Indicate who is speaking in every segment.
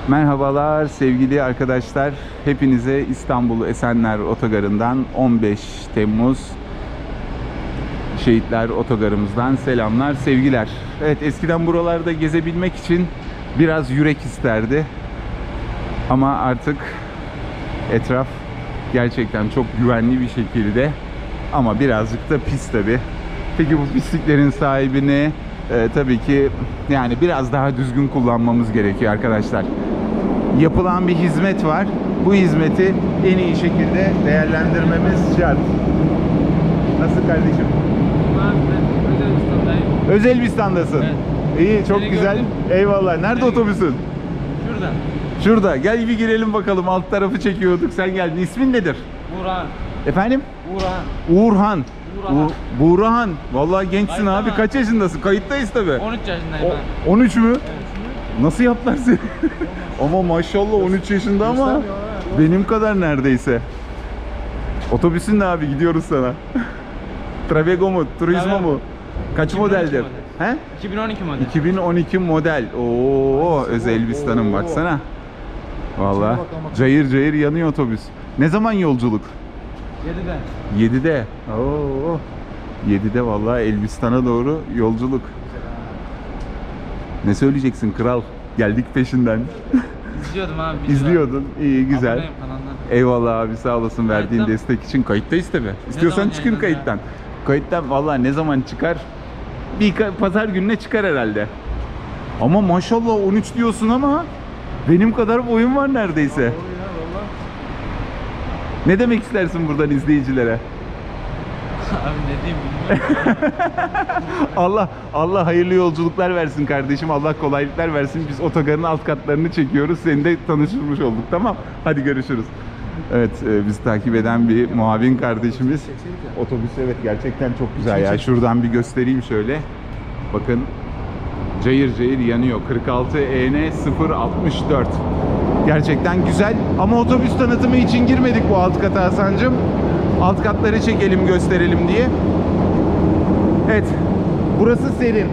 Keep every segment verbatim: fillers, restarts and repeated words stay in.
Speaker 1: Merhabalar sevgili arkadaşlar. Hepinize İstanbul Esenler Otogarı'ndan on beş Temmuz Şehitler Otogarımızdan selamlar, sevgiler. Evet, eskiden buralarda gezebilmek için biraz yürek isterdi. Ama artık etraf gerçekten çok güvenli bir şekilde, ama birazcık da pis tabi. Peki bu pisliklerin sahibini e, tabii ki yani biraz daha düzgün kullanmamız gerekiyor arkadaşlar. Yapılan bir hizmet var. Bu hizmeti en iyi şekilde değerlendirmemiz şart. Nasıl kardeşim? Özel bir standasın. Evet. İyi, çok
Speaker 2: Seni
Speaker 1: güzel.
Speaker 2: gördüm.
Speaker 1: Eyvallah. Nerede
Speaker 2: Seni
Speaker 1: otobüsün?
Speaker 2: Şurada.
Speaker 1: Şurada. Gel bir girelim bakalım. Alt tarafı çekiyorduk. Sen geldin. İsmin nedir?
Speaker 2: Burhan.
Speaker 1: Efendim?
Speaker 2: Burhan.
Speaker 1: Uğurhan.
Speaker 2: Burhan.
Speaker 1: U- Burhan. Vallahi gençsin
Speaker 2: Kayıtta
Speaker 1: abi.
Speaker 2: mı?
Speaker 1: Kaç yaşındasın? Kayıttayız tabii.
Speaker 2: on üç yaşındayım ben.
Speaker 1: on üç mü?
Speaker 2: Evet.
Speaker 1: Nasıl yaptılar seni? Ama maşallah on üç yaşında ama benim kadar neredeyse. Otobüsün ne abi, gidiyoruz sana. Travego mu? Turismo
Speaker 2: Travego.
Speaker 1: mu? Kaç
Speaker 2: iki bin on iki
Speaker 1: modeldir?
Speaker 2: model.
Speaker 1: He?
Speaker 2: iki bin on iki model.
Speaker 1: iki bin on iki model. Oo, özel Elbistan'ım baksana. Vallahi cayır cayır yanıyor otobüs. Ne zaman yolculuk?
Speaker 2: yedide.
Speaker 1: yedide. Oo. yedide vallahi Elbistan'a doğru yolculuk. Ne söyleyeceksin kral? Geldik peşinden.
Speaker 2: İzliyordum abi. videoları.
Speaker 1: İzliyordun. İyi, güzel.
Speaker 2: Aboneyim kanalına.
Speaker 1: Eyvallah abi, sağ olasın verdiğin
Speaker 2: Kayıtta mı?
Speaker 1: destek için. Kayıttayız tabi. İstiyorsan
Speaker 2: zaman
Speaker 1: çıkın
Speaker 2: yayınlanıyor?
Speaker 1: kayıttan. Kayıttan vallahi ne zaman çıkar? Bir ka- pazar gününe çıkar herhalde. Ama maşallah on üç diyorsun ama benim kadar boyum var neredeyse. Ne demek istersin buradan izleyicilere?
Speaker 2: Abi ne diyeyim bilmiyorum.
Speaker 1: Allah Allah hayırlı yolculuklar versin kardeşim. Allah kolaylıklar versin. Biz otogarın alt katlarını çekiyoruz. Seni de tanıştırmış olduk. Tamam. Hadi görüşürüz. Evet, e, bizi takip eden bir muavin kardeşimiz. Otobüs evet gerçekten çok güzel ya. Şuradan bir göstereyim şöyle. Bakın. Cayır cayır yanıyor. kırk altı E N sıfır altmış dört. Gerçekten güzel. Ama otobüs tanıtımı için girmedik bu alt kata Hasan'cığım. Alt katları çekelim, gösterelim diye. Evet. Burası serin.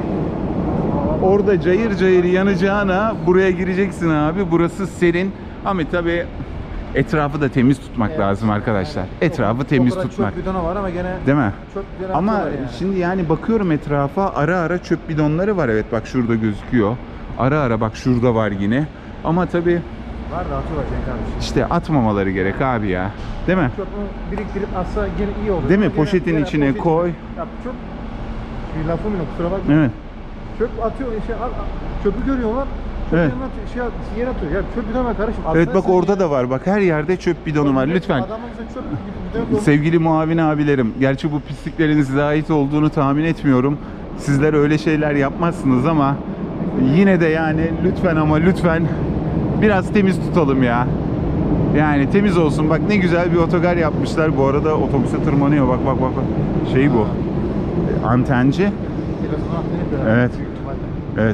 Speaker 1: Orada cayır cayır yanacağına buraya gireceksin abi. Burası serin. Ama tabii etrafı da temiz tutmak
Speaker 3: Evet.
Speaker 1: lazım arkadaşlar. Etrafı temiz
Speaker 3: Çok
Speaker 1: tutmak.
Speaker 3: Çöp bidonu var ama gene
Speaker 1: Değil mi?
Speaker 3: çöp bidonu
Speaker 1: Ama
Speaker 3: atıyorlar yani.
Speaker 1: şimdi yani bakıyorum etrafa, ara ara çöp bidonları var. Evet bak şurada gözüküyor. Ara ara bak şurada var yine. Ama tabii
Speaker 3: Var da atıyorlar Cenk abi.
Speaker 1: işte atmamaları gerek abi ya. Değil mi?
Speaker 3: Çöpü biriktirip atsa gene iyi olur.
Speaker 1: Değil mi?
Speaker 3: Gene-
Speaker 1: Poşetin
Speaker 3: gene
Speaker 1: içine
Speaker 3: poşetin-
Speaker 1: koy.
Speaker 3: Ya çöp bir lafım yok, kusura bakma.
Speaker 1: Evet.
Speaker 3: Çöp atıyor işte, al- al- çöpü görüyorlar. Çöp
Speaker 1: Evet.
Speaker 3: yanına atıyor, şey at- yere atıyor. Ya çöp bidonuna karışım.
Speaker 1: Evet bak
Speaker 3: Atmazsan
Speaker 1: orada
Speaker 3: ya.
Speaker 1: da var. Bak her yerde çöp bidonu var. Lütfen.
Speaker 3: Adamın bize çöp bidonu yok.
Speaker 1: Sevgili muavin abilerim, gerçi bu pisliklerin size ait olduğunu tahmin etmiyorum. Sizler öyle şeyler yapmazsınız ama yine de yani lütfen ama lütfen biraz temiz tutalım ya. Yani temiz olsun. Bak ne güzel bir otogar yapmışlar. Bu arada otobüse tırmanıyor. Bak bak bak. bak. Şey bu. Antenci.
Speaker 3: Biraz sonra atlayıp ya,
Speaker 1: Evet.
Speaker 3: büyük ihtimalle.
Speaker 1: Evet.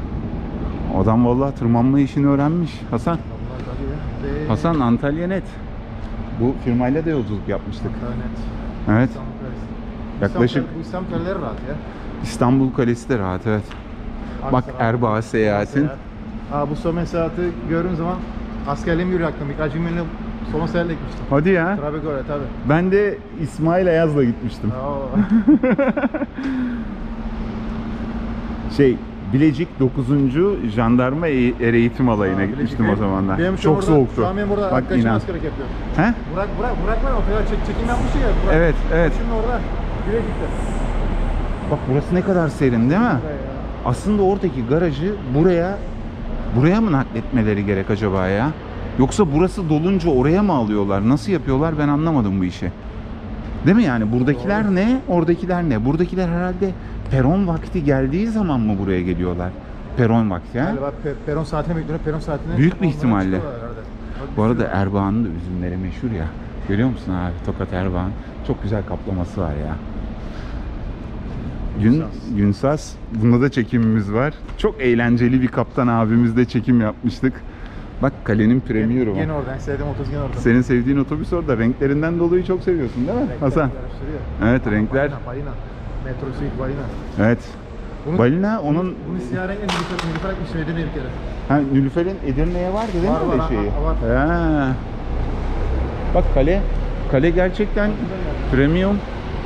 Speaker 1: Adam vallahi tırmanma işini öğrenmiş. Hasan.
Speaker 3: Allah tabii ya. Ve-
Speaker 1: Hasan Antalya Net. Bu firmayla da yolculuk yapmıştık.
Speaker 3: Antalya.
Speaker 1: Evet.
Speaker 3: İstanbul Kalesi.
Speaker 1: Yaklaşık
Speaker 3: İstanbul- Bu İstanbul kaleleri rahat ya.
Speaker 1: İstanbul Kalesi de rahat, evet. Bak
Speaker 3: Ankara,
Speaker 1: Erbaa seyahatin.
Speaker 3: seyahat. Aa, bu son seyahati gördüğüm zaman askerliğim yürüyor aklıma. Birkaç gün önce son seyahatle gitmiştim.
Speaker 1: Hadi ya.
Speaker 3: Trabzon'a tabii.
Speaker 1: Ben de İsmail Ayaz'la gitmiştim.
Speaker 3: Oo.
Speaker 1: Şey, Bilecik dokuzuncu Jandarma E- Er Eğitim Alayı'na
Speaker 3: Aa,
Speaker 1: gitmiştim
Speaker 3: Bilecik.
Speaker 1: o zamanlar.
Speaker 3: Benim şu
Speaker 1: Çok
Speaker 3: burada-
Speaker 1: soğuktu.
Speaker 3: Şu an benim burada
Speaker 1: Bak
Speaker 3: arkadaşım
Speaker 1: inan.
Speaker 3: askerlik yapıyor.
Speaker 1: He?
Speaker 3: Burak, Burak, Burak var ya, otoyol çek, çekim yapmıştı ya. Burak.
Speaker 1: Evet, evet.
Speaker 3: Şimdi orada Bilecik'te.
Speaker 1: Bak burası ne kadar serin değil mi?
Speaker 3: Buraya ya.
Speaker 1: Aslında oradaki garajı buraya buraya mı nakletmeleri gerek acaba ya? Yoksa burası dolunca oraya mı alıyorlar? Nasıl yapıyorlar ben anlamadım bu işi. Değil mi yani? Buradakiler
Speaker 3: Doğru.
Speaker 1: ne? Oradakiler ne? Buradakiler herhalde peron vakti geldiği zaman mı buraya geliyorlar? Peron vakti ha?
Speaker 3: Galiba pe- peron saatine bekliyor. Peron saatine.
Speaker 1: Büyük bir
Speaker 3: onlara
Speaker 1: ihtimalle.
Speaker 3: çıkıyorlar herhalde. Bak,
Speaker 1: Bu arada
Speaker 3: düşüyor.
Speaker 1: Erbaa'nın da üzümleri meşhur ya. Görüyor musun abi? Tokat Erbağ'ın. Çok güzel kaplaması var ya. Gün,
Speaker 3: Günsaz.
Speaker 1: Günsaz. Bunda da çekimimiz var. Çok eğlenceli bir kaptan abimizle çekim yapmıştık. Bak kalenin premieri
Speaker 3: Gene
Speaker 1: var.
Speaker 3: oradan. Sevdiğim otuz gene orada.
Speaker 1: Senin sevdiğin otobüs orada. Renklerinden dolayı çok seviyorsun değil mi
Speaker 3: Renkler
Speaker 1: Hasan?
Speaker 3: karıştırıyor.
Speaker 1: Evet, renkler.
Speaker 3: Balina, balina. Metro Suite balina.
Speaker 1: Evet.
Speaker 3: Bunu-
Speaker 1: Balina onun
Speaker 3: Bunu siyah renkle Nilüfer Nilüfer etmiş. Söyledim bir kere.
Speaker 1: Ha, Nilüfer'in Edirne'ye vardı değil
Speaker 3: Var,
Speaker 1: mi öyle
Speaker 3: var,
Speaker 1: şeyi?
Speaker 3: var, var.
Speaker 1: Ha. Bak kale. Kale gerçekten premium.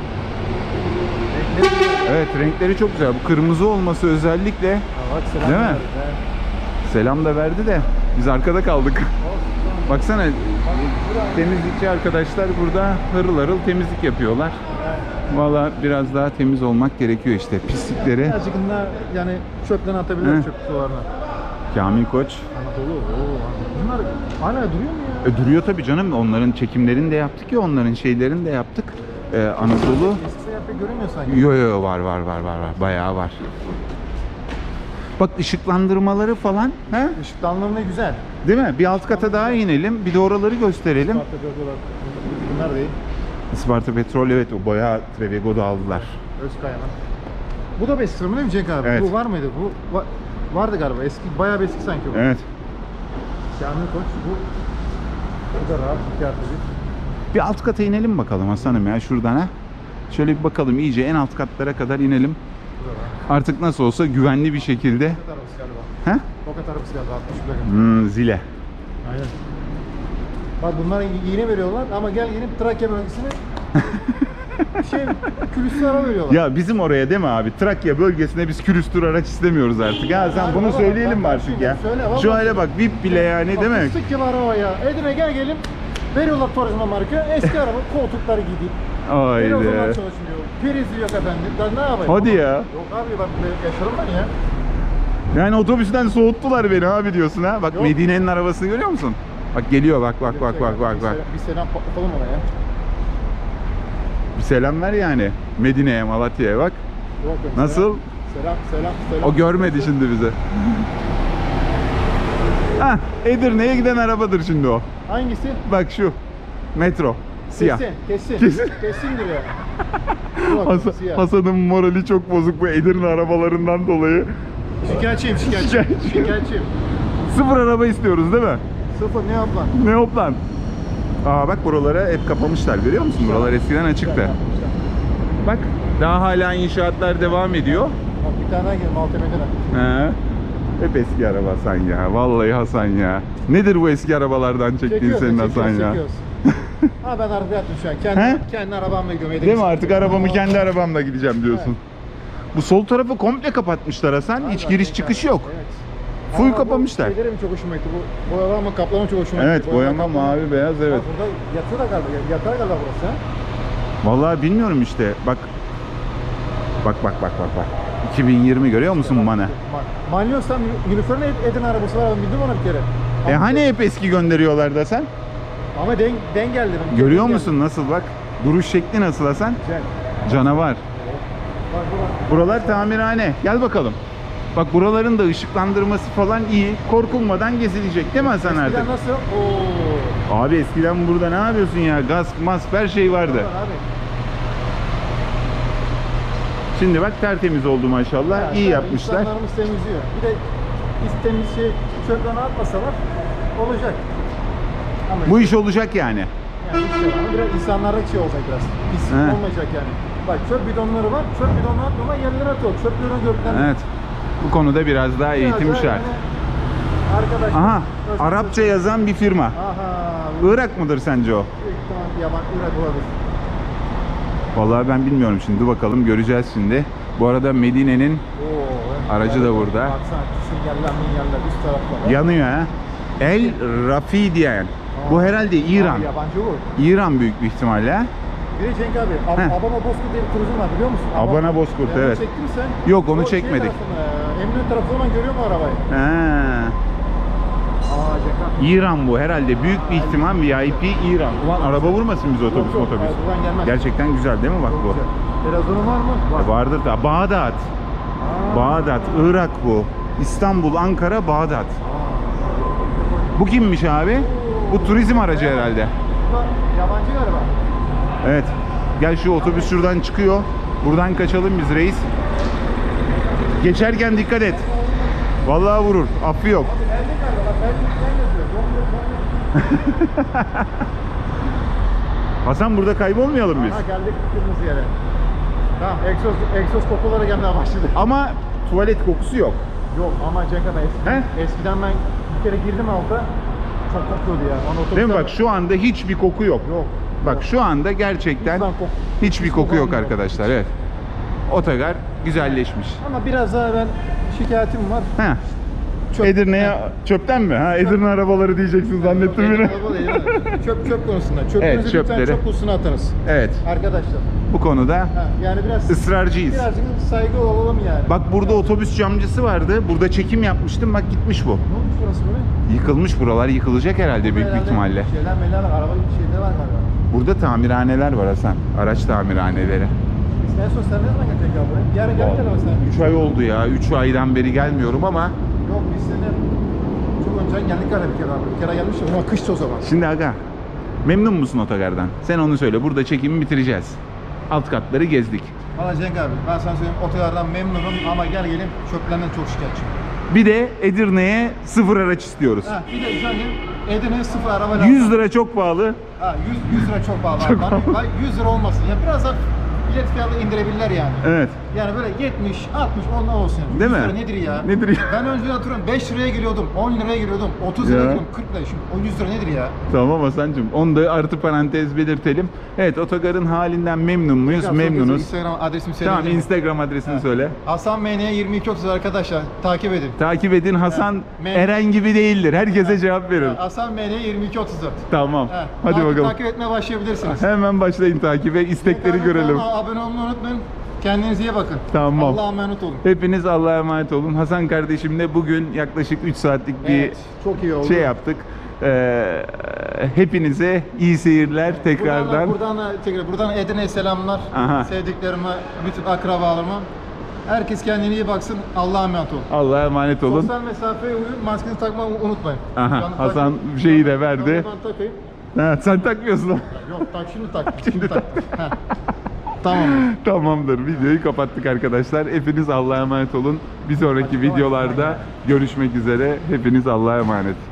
Speaker 1: Evet, renkleri çok güzel. Bu kırmızı olması özellikle.
Speaker 3: Ha, bak, selam
Speaker 1: Değil mi?
Speaker 3: verdi.
Speaker 1: Selam da verdi de biz arkada kaldık. Baksana, temizlikçi arkadaşlar burada harıl harıl temizlik yapıyorlar. Valla biraz daha temiz olmak gerekiyor işte. Pislikleri.
Speaker 3: Birazcık da yani çöpten atabilir
Speaker 1: He.
Speaker 3: çöp kutularına.
Speaker 1: Kamil Koç.
Speaker 3: Anadolu. Oo. Bunlar hala duruyor mu ya?
Speaker 1: E, duruyor tabii canım. Onların çekimlerini de yaptık ya, onların şeylerini de yaptık. E, Anadolu.
Speaker 3: Eskisi yapı görünmüyor sanki.
Speaker 1: Yo yo var var var var var. Bayağı var. Bak ışıklandırmaları falan. He?
Speaker 3: Işıklandırma güzel.
Speaker 1: Değil mi? Bir alt kata daha inelim. Bir de oraları gösterelim.
Speaker 3: Isparta gördüler. Bunlar değil.
Speaker 1: Isparta Petrol, evet, o bayağı Trevego'da aldılar.
Speaker 3: Özkaya'nın. Bu da Bestirme değil mi Cenk abi?
Speaker 1: Evet.
Speaker 3: Bu var mıydı? Bu va- vardı galiba. Eski, bayağı bir eski sanki bu.
Speaker 1: Evet.
Speaker 3: Kamil Koç bu. Bu da rahat. iki artı bir.
Speaker 1: Bir alt kata inelim bakalım Hasan'ım ya, şuradan ha. Şöyle bir bakalım, iyice en alt katlara kadar inelim.
Speaker 3: Bu da rahat.
Speaker 1: Artık nasıl olsa güvenli bir şekilde.
Speaker 3: Tokat arabası galiba.
Speaker 1: He?
Speaker 3: Tokat arabası galiba. altmış plaka.
Speaker 1: Hmm, zile.
Speaker 3: Aynen. Bak bunlara iğne veriyorlar ama gel gelip Trakya bölgesine şey külüstü ara veriyorlar.
Speaker 1: Ya bizim oraya değil mi abi? Trakya bölgesine biz külüstür araç istemiyoruz artık. Ya sen
Speaker 3: Abi
Speaker 1: bunu
Speaker 3: baba,
Speaker 1: söyleyelim mi
Speaker 3: bak
Speaker 1: artık
Speaker 3: şimdi
Speaker 1: ya?
Speaker 3: söyle, baba.
Speaker 1: Şu hale bak, V I P bile yani
Speaker 3: Bak,
Speaker 1: değil mi?
Speaker 3: fıstık gibi araba ya. Edirne gel gelin. Veriyorlar turizme marka. Eski araba koltukları gidip. Bir o zaman
Speaker 1: Haydi.
Speaker 3: çalışmıyor. Prizi yok efendim. Daha ne yapayım?
Speaker 1: Hadi ya.
Speaker 3: Yok abi bak yaşarım ben ya.
Speaker 1: Yani otobüsten soğuttular beni abi diyorsun ha. Bak
Speaker 3: Yok.
Speaker 1: Medine'nin arabasını görüyor musun? Bak geliyor, bak bak bak bak bak
Speaker 3: Bir
Speaker 1: bak.
Speaker 3: selam- Bir selam patlatalım ona ya.
Speaker 1: Bir selam ver yani Medine'ye, Malatya'ya bak.
Speaker 3: Dur bakayım,
Speaker 1: Nasıl?
Speaker 3: Selam selam selam.
Speaker 1: O görmedi şimdi bizi. Hah, Edirne'ye giden arabadır şimdi o.
Speaker 3: Hangisi?
Speaker 1: Bak şu. Metro. Siyah.
Speaker 3: Kesin, kesin.
Speaker 1: Kesin.
Speaker 3: Kesindir ya. Dur bakayım,
Speaker 1: Hasan-
Speaker 3: siyah.
Speaker 1: Hasan'ın morali çok bozuk bu Edirne arabalarından dolayı.
Speaker 3: Şikayetçiyim, şikayetçiyim.
Speaker 1: Şikayetçi.
Speaker 3: Şikayetçiyim.
Speaker 1: Sıfır araba istiyoruz değil mi?
Speaker 3: Sıfır ne yaplan?
Speaker 1: Ne hop lan? Aa bak, buralara hep kapamışlar, görüyor musun? Buralar eskiden açıktı. Bak daha hala inşaatlar devam ediyor.
Speaker 3: Bak bir tane daha gelin Maltepe'den.
Speaker 1: He. Hep eski araba Hasan ya. Vallahi Hasan ya. Nedir bu eski arabalardan çektiğin senin Hasan ya?
Speaker 3: Ha ben araba yaptım şu an. Kendi,
Speaker 1: He?
Speaker 3: kendi arabamla gidiyorum.
Speaker 1: Değil mi? Artık arabamı kendi arabamla gideceğim diyorsun. Bu sol tarafı komple kapatmışlar Hasan. Hiç giriş çıkış yok.
Speaker 3: Evet.
Speaker 1: Full
Speaker 3: Ama bu
Speaker 1: kapamışlar.
Speaker 3: Şeylerim çok hoşuma gitti. Bu boyama kaplama çok hoşuma
Speaker 1: Evet,
Speaker 3: gitti.
Speaker 1: boyama
Speaker 3: kaplama.
Speaker 1: mavi beyaz, evet.
Speaker 3: Bak burada yatağı da galiba. Yatağı galiba burası ha.
Speaker 1: Vallahi bilmiyorum işte. Bak. Bak bak bak bak bak. iki bin yirmi görüyor musun bana?
Speaker 3: Bak. Manyos'tan Nilüfer'in Edirne arabası var. Ben bildim ona bir kere.
Speaker 1: E
Speaker 3: Ama-
Speaker 1: hani hep eski gönderiyorlar da sen?
Speaker 3: Ama den, den geldi.
Speaker 1: Görüyor
Speaker 3: Den
Speaker 1: musun nasıl bak? Duruş şekli nasıl Hasan?
Speaker 3: Güzel.
Speaker 1: Canavar.
Speaker 3: Bak bak.
Speaker 1: Buralar tamirhane. Gel bakalım. Bak buraların da ışıklandırması falan iyi. Korkulmadan gezilecek değil mi Hasan
Speaker 3: Eskiden
Speaker 1: artık?
Speaker 3: nasıl? Oo.
Speaker 1: Abi eskiden burada ne yapıyorsun ya? Gasp, masp her şey vardı.
Speaker 3: Var abi.
Speaker 1: Şimdi bak tertemiz oldu maşallah.
Speaker 3: Ya,
Speaker 1: İyi
Speaker 3: tabii
Speaker 1: yapmışlar.
Speaker 3: İnsanlarımız temizliyor. Bir de biz temiz şey çöpten atmasalar olacak. Ama
Speaker 1: Bu iş olacak yani.
Speaker 3: yani işte ama biraz insanlarda şey olacak biraz. Pis
Speaker 1: He.
Speaker 3: olmayacak yani. Bak çöp bidonları var. Çöp bidonları atmama yerlere atıyor. Çöp bidonu gördükten
Speaker 1: Evet. Bu konuda biraz daha eğitim şart.
Speaker 3: Arkadaşlar.
Speaker 1: Aha, Arapça yazan bir firma.
Speaker 3: Aha.
Speaker 1: Irak mıdır sence o?
Speaker 3: Büyük ihtimal yaban Irak olabilir.
Speaker 1: Vallahi ben bilmiyorum şimdi. Dur bakalım, göreceğiz şimdi. Bu arada Medine'nin
Speaker 3: Oo,
Speaker 1: Aracı da burada.
Speaker 3: Baksana sinyaller minyaller üst tarafta.
Speaker 1: yanıyor ha. El Rafi diyen. Bu herhalde İran.
Speaker 3: Abi yabancı bu.
Speaker 1: İran büyük bir ihtimalle. ha?
Speaker 3: Bir de Cenk abi, Ab
Speaker 1: Heh.
Speaker 3: Abana Bozkurt diye bir turizm var biliyor musun?
Speaker 1: Abana Bozkurt,
Speaker 3: Yani
Speaker 1: evet.
Speaker 3: Çektin mi sen?
Speaker 1: Yok, onu
Speaker 3: O şey
Speaker 1: çekmedik.
Speaker 3: tarafını, Eminönü tarafından görüyor mu arabayı?
Speaker 1: Ha.
Speaker 3: Aa Cenk abi.
Speaker 1: İran bu herhalde. Büyük bir ihtimal V I P İran. Ulan araba vurmasın biz otobüs
Speaker 3: Yok, yok,
Speaker 1: otobüs.
Speaker 3: buradan gelmez.
Speaker 1: Gerçekten güzel değil mi bak
Speaker 3: Çok
Speaker 1: bu?
Speaker 3: güzel. Televizyonu var mı? Var.
Speaker 1: E, Vardır da. Bağdat.
Speaker 3: Aa.
Speaker 1: Bağdat, Irak bu. İstanbul, Ankara, Bağdat. Bu kimmiş abi? Bu turizm aracı herhalde.
Speaker 3: Bu da yabancı galiba.
Speaker 1: Evet. Gel şu otobüs şuradan çıkıyor. Buradan kaçalım biz reis. Geçerken dikkat et. Vallahi vurur. Affı yok.
Speaker 3: Elde galiba. Bak elde yazıyor. Yok, yok, yok.
Speaker 1: Hasan burada kaybolmayalım biz.
Speaker 3: Aha geldik kırmızı yere. Tamam egzoz, egzoz kokuları gelmeye başladı.
Speaker 1: Ama tuvalet kokusu yok.
Speaker 3: Yok ama Cenk abi eskiden,
Speaker 1: He?
Speaker 3: eskiden ben bir kere girdim alta çok kokuyordu ya. Hani otobüsler-
Speaker 1: Değil mi? Bak şu anda hiçbir koku yok.
Speaker 3: Yok.
Speaker 1: Bak şu anda gerçekten
Speaker 3: Hiç ben kok-
Speaker 1: hiçbir
Speaker 3: hiç
Speaker 1: koku yok
Speaker 3: kokan yok.
Speaker 1: arkadaşlar. Evet. Otogar güzelleşmiş.
Speaker 3: Ama biraz daha ben şikayetim var.
Speaker 1: Ha.
Speaker 3: Çöp-
Speaker 1: Edirne'ye çöpten mi? Ha Edirne arabaları diyeceksin zannettim
Speaker 3: Yok,
Speaker 1: beni.
Speaker 3: araba değil, yani. Çöp çöp konusunda. Çöpünüzü
Speaker 1: Evet,
Speaker 3: lütfen
Speaker 1: çöpleri.
Speaker 3: çöp kutusuna atarız.
Speaker 1: Evet.
Speaker 3: Arkadaşlar.
Speaker 1: Bu konuda
Speaker 3: Ha, yani biraz
Speaker 1: ısrarcıyız.
Speaker 3: birazcık saygı olalım yani.
Speaker 1: Bak burada otobüs camcısı vardı. Burada çekim yapmıştım. Bak gitmiş bu.
Speaker 3: Ne olmuş burası böyle?
Speaker 1: Yıkılmış buralar. Yıkılacak herhalde büyük bir
Speaker 3: Herhalde
Speaker 1: ihtimalle.
Speaker 3: Şeyler meller var. Araba gibi şeyler var galiba.
Speaker 1: Burada tamirhaneler var Hasan. Araç tamirhaneleri.
Speaker 3: Biz en son sen ne zaman gelecek abi buraya? Yarın gel gel ama sen.
Speaker 1: üç ay oldu ya. üç aydan beri gelmiyorum ama
Speaker 3: Yok biz seni çok önceden geldik galiba bir kere abi. Bir kere gelmiştik ama kıştı o zaman.
Speaker 1: şimdi aga memnun musun otogardan? Sen onu söyle. Burada çekimi bitireceğiz. Alt katları gezdik.
Speaker 3: Valla Cenk abi ben sana söyleyeyim otogardan memnunum ama gel gelin çöplerden çok şikayetçiyim.
Speaker 1: Bir de Edirne'ye sıfır araç istiyoruz.
Speaker 3: Ha bir de güzel Edirne'ye sıfır araba lazım.
Speaker 1: yüz lira çok pahalı.
Speaker 3: Ha yüz, yüz lira çok pahalı.
Speaker 1: Çok
Speaker 3: abi. Ben- ben yüz lira olmasın. Ya biraz da bilet fiyatı indirebilirler yani.
Speaker 1: Evet.
Speaker 3: Yani böyle yetmiş, altmış ondan olsun. Yani.
Speaker 1: Değil
Speaker 3: yüz
Speaker 1: mi?
Speaker 3: lira nedir ya?
Speaker 1: Nedir ya?
Speaker 3: Ben önceden hatırlıyorum beş liraya giriyordum, on liraya giriyordum, otuz liraya
Speaker 1: Ya.
Speaker 3: giriyordum, kırk liraya. Şimdi o yüz lira nedir ya?
Speaker 1: Tamam Hasan'cığım. Onu da artı parantez belirtelim. Evet otogarın halinden memnun muyuz?
Speaker 3: Biraz
Speaker 1: Memnunuz.
Speaker 3: Instagram adresimi
Speaker 1: Tamam
Speaker 3: söyleyebilir miyim?
Speaker 1: Instagram adresini
Speaker 3: Ha.
Speaker 1: söyle.
Speaker 3: Hasan M N yirmi iki otuz arkadaşlar takip edin.
Speaker 1: Takip edin Hasan
Speaker 3: mem-
Speaker 1: Eren gibi değildir. Herkese cevap verir.
Speaker 3: Hasan M N yirmi iki otuz dört.
Speaker 1: Tamam.
Speaker 3: Ha,
Speaker 1: Hadi
Speaker 3: takip,
Speaker 1: bakalım.
Speaker 3: Takip etmeye başlayabilirsiniz.
Speaker 1: Hemen başlayın takibe. İstekleri
Speaker 3: Tekrar
Speaker 1: görelim.
Speaker 3: kanala abone olmayı unutmayın. Kendinize iyi bakın.
Speaker 1: Tamam.
Speaker 3: Allah'a emanet olun.
Speaker 1: Hepiniz Allah'a emanet olun. Hasan kardeşimle bugün yaklaşık üç saatlik bir
Speaker 3: Evet, çok iyi oldu.
Speaker 1: şey yaptık. Ee, hepinize iyi seyirler tekrardan.
Speaker 3: Buradan, buradan, tekrar, buradan Edirne'ye selamlar.
Speaker 1: Aha.
Speaker 3: Sevdiklerime, bütün akrabalarıma. Herkes kendine iyi baksın. Allah'a emanet olun.
Speaker 1: Allah'a emanet olun.
Speaker 3: Sosyal mesafeye uyun. Maskeni takmayı unutmayın.
Speaker 1: Aha,
Speaker 3: Şu anda
Speaker 1: Hasan
Speaker 3: tak-
Speaker 1: şeyi de verdi.
Speaker 3: Ben takayım.
Speaker 1: Ha, sen takmıyorsun.
Speaker 3: Yok tak şimdi tak. Şimdi tak. Heh. Tamam.
Speaker 1: Tamamdır. Videoyu kapattık arkadaşlar. Hepiniz Allah'a emanet olun. Bir sonraki videolarda görüşmek üzere. Hepiniz Allah'a emanet.